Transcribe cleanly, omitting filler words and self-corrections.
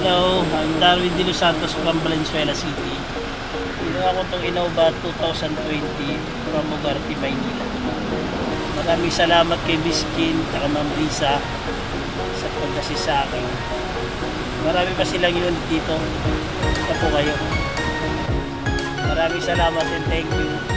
Hello, I'm Darwin De Los Santos from Valenzuela City. Ginawa ko itong Innova 2020 from Ugarte, Maynila. Maraming salamat kay Biskin at Ma'am Risa sa pag-assist sa akin. Marami pa silang unit dito. Ito po kayo. Maraming salamat and thank you.